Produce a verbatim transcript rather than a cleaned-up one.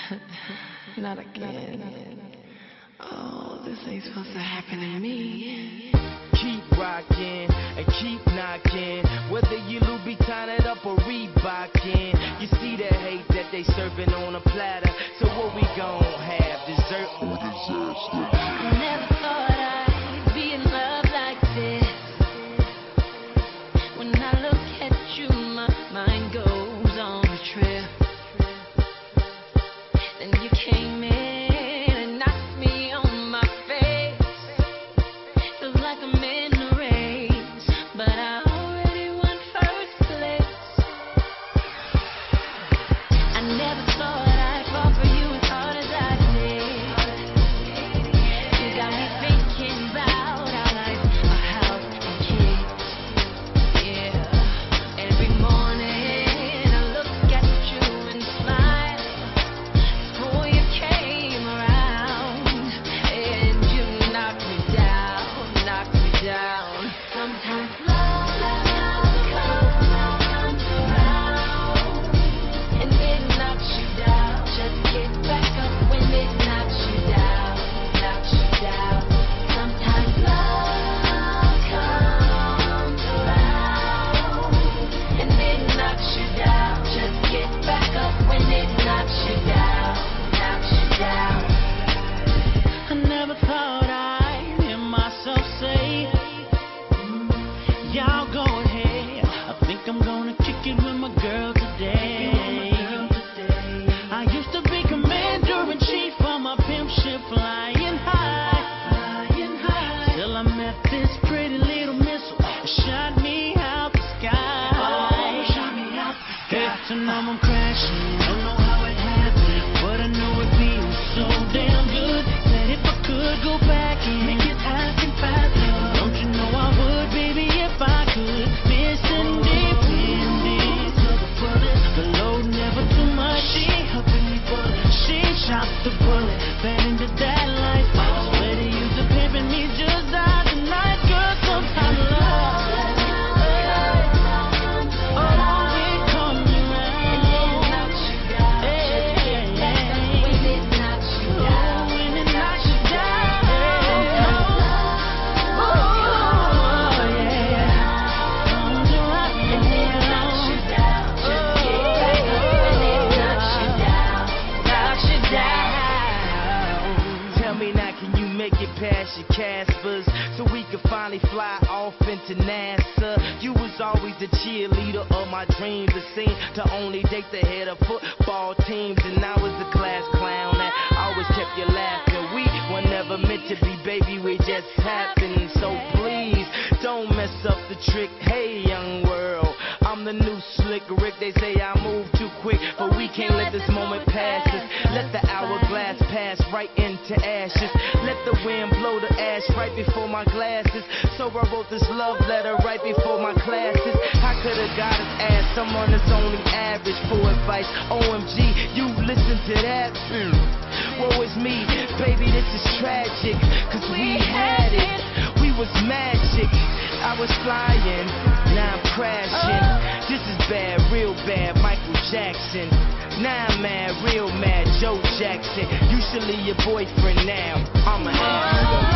Not again. Oh, this ain't supposed to happen to me. Keep rocking and keep knocking, whether you Louboutin it up or Reebokin. You see the hate that they serving on a platter, so what we gon' have, dessert or disaster? I never thought I'd be in love like this. When I look at you, my mind goes on a trip. Then you came in and knocked me on my face. Feels like I'm in a race, but I already won first place. I never thought I'd fall for you as hard as I did. You got me thinking about our life, a house and kids. Yeah, every morning I look at you and smile. Before you came around, and you knocked me down, knocked me down. Sometimes love comes around, and it knocks you down. Just get back up when it knocks you down, knocks you down. Sometimes love comes around, and it knocks you down. Just get back up when it knocks you down, knocks you down. I never thought I'd hear myself say, y'all go ahead. I think I'm gonna kick it with my girl today. I used to be commander-in-chief of my pimp ship, flying high, till I met this pretty little missile that shot me out the sky. Hey, so now I'm crashing. Don't know how it happened, but I know it feels so damn good. That if I could go back and make it happen faster, don't you know I would, baby, if I could. Miss independent to the fullest, the load never too much. She helping me bullet, she shot the bullet, fell into that life. I swear to you, the pimping me just died tonight, girl. Sometimes love, oh, it comes around. Tell me now, can you make it past your Caspers so we can finally fly off into NASA? You was always the cheerleader of my dreams. It seemed to only date the head of football teams, and I was the class clown that always kept you laughing. We were never meant to be, baby, we just happened. So please don't mess up the trick. Hey, young world, I'm the new slick Rick. They say I move too quick, but we can't let this moment pass us. Let the hourglass pass right into ashes. Let the wind blow the ash right before my glasses. So I wrote this love letter right before my classes. I could've got his ass, someone that's only average for advice. O M G, you listen to that? Mm. Woe is me, baby, this is tragic, cause we had it, we was magic. I was flying, now I'm crashing. This is bad, real bad, Michael Jackson. Now I'm mad, real mad, Joe Jackson. You should leave your boyfriend now, I'ma have you.